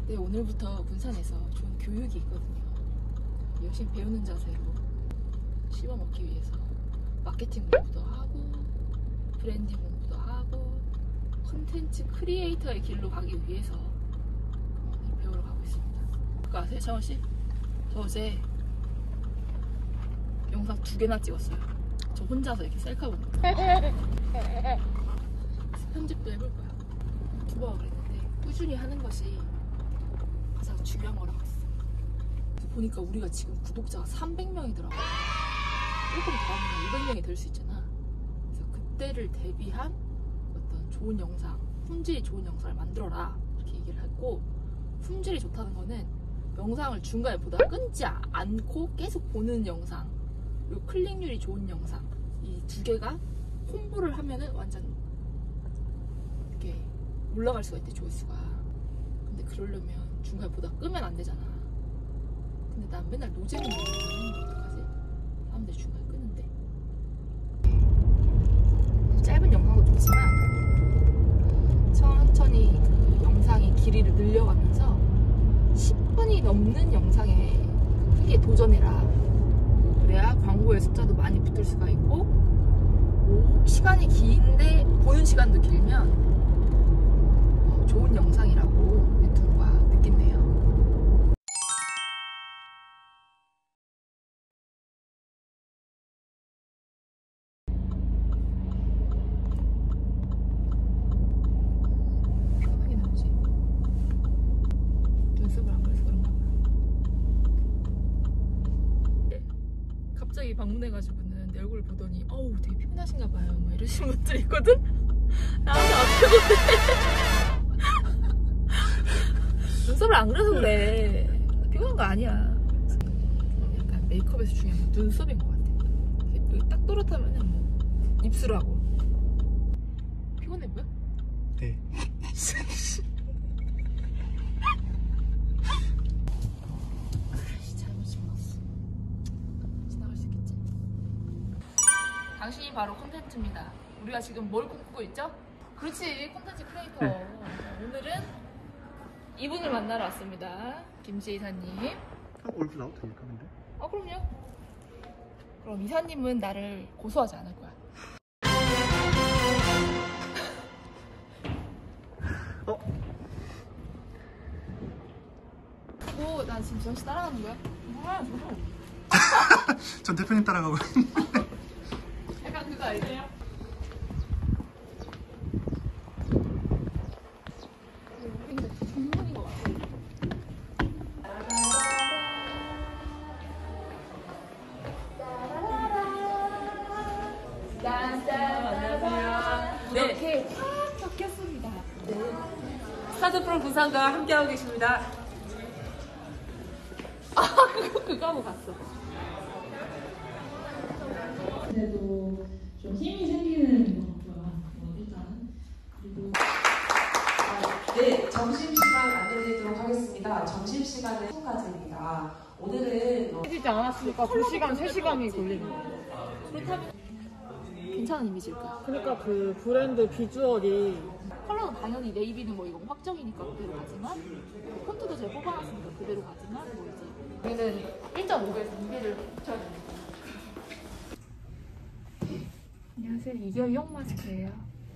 네, 오늘부터 군산에서 좋은 교육이 있거든요. 열심히 배우는 자세로 씹어먹기 위해서 마케팅 공부도 하고 브랜딩 공부도 하고 콘텐츠 크리에이터의 길로 가기 위해서 오늘 배우러 가고 있습니다. 그거 아세요, 차원씨? 저 어제 영상 2개나 찍었어요. 저 혼자서 이렇게 셀카 보는 거. 편집도 해볼 거야. 유튜버가 그랬는데 꾸준히 하는 것이 가장 중요한 거라고 했어. 보니까 우리가 지금 구독자가 300명이더라고. 조금 더 하면 200명이 될 수 있잖아. 그래서 그때를 대비한 어떤 좋은 영상, 품질이 좋은 영상을 만들어라 이렇게 얘기를 했고, 품질이 좋다는 거는 영상을 중간에 보다가 끊지 않고 계속 보는 영상, 그리고 클릭률이 좋은 영상, 이 2개가 콤보를 하면은 완전 이렇게 올라갈 수가 있대, 조회수가. 근데 그러려면 중간에 보다 끄면 안 되잖아. 근데 난 맨날 노잼을 먹는 거 어떡하지? 사람들이 중간에 끄는데. 짧은 영상도 좋지만 천천히 그 영상의 길이를 늘려가면서 10분이 넘는 영상에 크게 도전해라. 그래야 광고의 숫자도 많이 붙을 수가 있고, 시간이 긴데 보는 시간도 길면 좋은 영상이라고 유튜브가 느낀대요. 편하게 나오지? 눈썹을 안 그려서 그런가 봐. 갑자기 방문해가지고는 내 얼굴을 보더니 어우 되게 피곤하신가 봐요 뭐 이러시는 분들이 있거든? 나한테 안 피곤해. 눈썹을 안 그려서 그래. 피곤한 거 아니야. 약간 메이크업에서 중요한 건 눈썹인 것 같아. 여기 딱 또렷하면은 뭐 입술하고. 피곤해 보여? 네. 아이씨, 잘못 집어넣었어. 지나갈 수 있겠지? 당신이 바로 콘텐츠입니다. 우리가 지금 뭘 꿈꾸고 있죠? 그렇지, 콘텐츠 크리에이터. 네. 오늘은 이분을 만나러 왔습니다. 김지혜 이사님. 얼굴 나와도 됩니까 근데? 그럼요. 그럼 이사님은 나를 고소하지 않을 거야. 난 지금 지원씨 따라가는 거야? 뭐야, 저거. 전 대표님 따라가고 있는데. 약간 그거 알죠? 이렇게 확 바뀌었습니다. 네. 스타트프롬 부산과 함께하고 계십니다. 그거 하고 갔어. 그래도 좀 힘이 생기는 것 같고요. 일단 그리고 네, 점심시간 안내드리도록 하겠습니다. 점심시간은 10분까지입니다. 오늘은 해지지 않았으니까 2시간, 3시간이 걸리는 거야. 그렇다면 괜찮은 이미지일 거야. 그러니까 그 브랜드 비주얼이 컬러는 당연히 네이비는 뭐 이건 확정이니까 그대로 가지만, 폰트도 제가 뽑아놨으니까 그대로 가지만, 뭐 이제 우리는 1.5배에서 2배를 붙여야 됩니다. 안녕하세요. 이경영 마스크예요.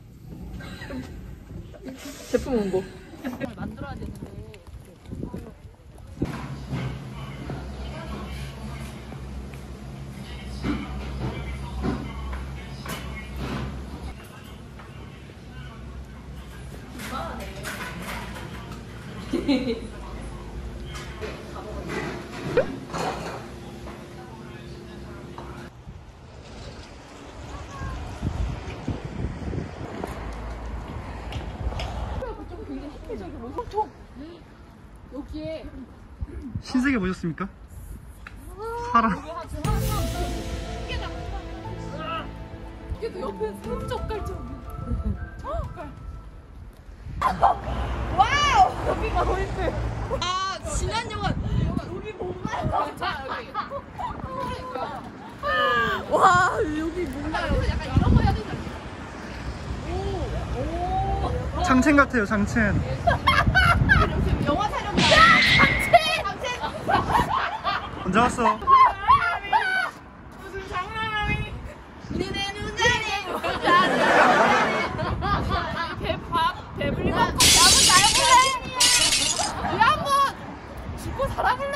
제품 홍보. 만들어야 되는데. 여기에 신세계 보셨습니까? 사람. 이게 또 옆에 소름 젓갈처럼. 와우! 여기가 보이스. 지난 영화 여기 뭔가요? 자, 여기. 그러니까. 와, 여기 뭔가요? 약간 이런 거 해야 되지 않나? 오. 장첸 같아요, 장첸. 지금 영화 촬영 언제 왔어? 무슨 장난감이? 니네 눈자리 배불리 한번 살아볼래? 우리 한번 죽고 살아볼래?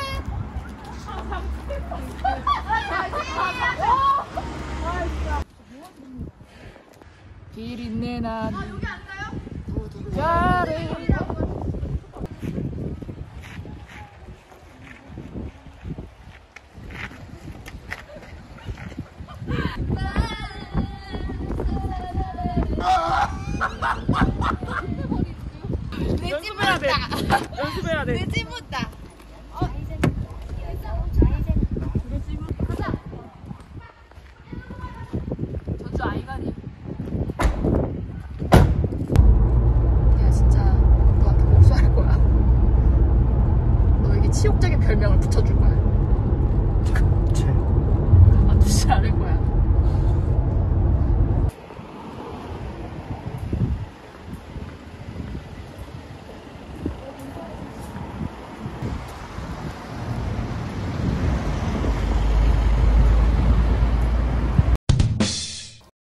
길 있네 난 여기 안 가요? 연습해야 돼. 연습해야 돼. 찜었다. 전주 아이가리. 내가 진짜 너한테 복수할 거야. 너에게 치욕적인 별명을 붙여줄 거야.